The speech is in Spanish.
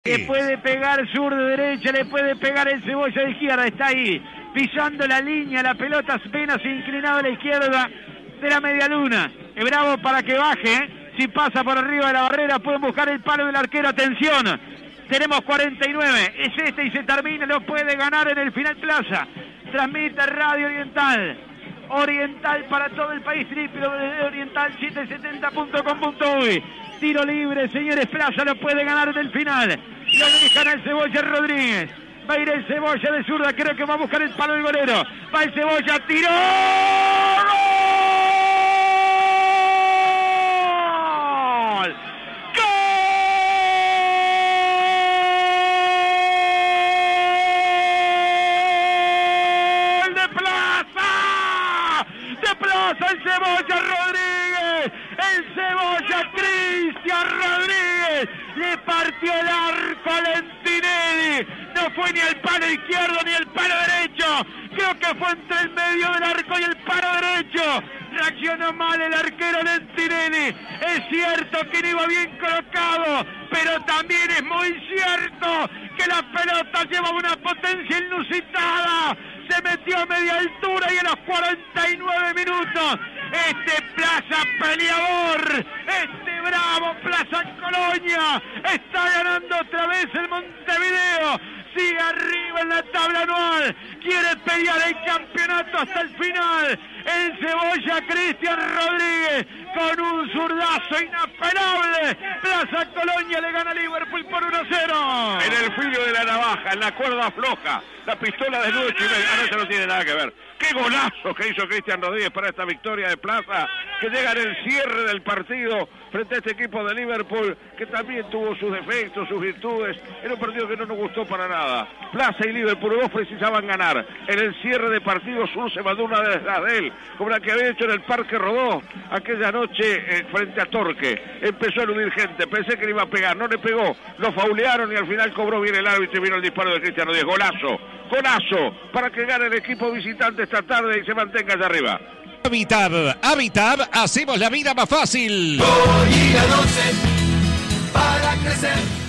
Le puede pegar sur de derecha, le puede pegar el Cebolla de izquierda, está ahí, pisando la línea, la pelota apenas inclinada a la izquierda de la media luna. Es Bravo para que baje, si pasa por arriba de la barrera pueden buscar el palo del arquero, atención. Tenemos 49, es este y se termina, lo puede ganar en el final Plaza. Transmite Radio Oriental. Oriental para todo el país, www.oriental770.com.uy. Tiro libre, señores, Plaza lo puede ganar en el final. Lo dejan el Cebolla Rodríguez. Va a ir el Cebolla de zurda, creo que va a buscar el palo del golero. Va el Cebolla, tiró. ¡Gol! ¡Gol de Plaza! ¡De Plaza el Cebolla Rodríguez! ¡El Cebolla Cristian Rodríguez! Le partió el arco a Lentinelli. No fue ni el palo izquierdo ni el palo derecho. Creo que fue entre el medio del arco y el palo derecho. Reaccionó mal el arquero Lentinelli. Es cierto que no iba bien colocado, pero también es muy cierto que la pelota lleva una potencia inusitada. Se metió a media altura y a los 49 minutos este Plaza peleador, este Bravo Plaza Colonia está ganando otra vez el Montevideo. Sigue arriba en la tabla anual, quiere pelear el campeonato hasta el final. El Cebolla Cristian Rodríguez con un zurdazo inapelable. Plaza Colonia le gana a Liverpool por 1-0. En el filo de la navaja, en la cuerda floja, la pistola de Lucho. Eso no tiene nada que ver. Qué golazo que hizo Cristian Rodríguez para esta victoria de Plaza, que llega en el cierre del partido frente a este equipo de Liverpool, que también tuvo sus defectos, sus virtudes. Era un partido que no nos gustó para nada. Plaza y Liverpool dos precisaban ganar. En el cierre de partido Sur se mandó una detrás de él, como la que había hecho en el Parque Rodó aquella noche frente a Torque. Empezó a eludir gente, pensé que le iba a pegar, no le pegó, lo faulearon y al final cobró bien el árbitro y vino el disparo de Cristian Rodríguez. Golazo, golazo, para que gane el equipo visitante esta tarde y se mantenga allá arriba. Habitab, hacemos la vida más fácil. Hoy y la noche para crecer.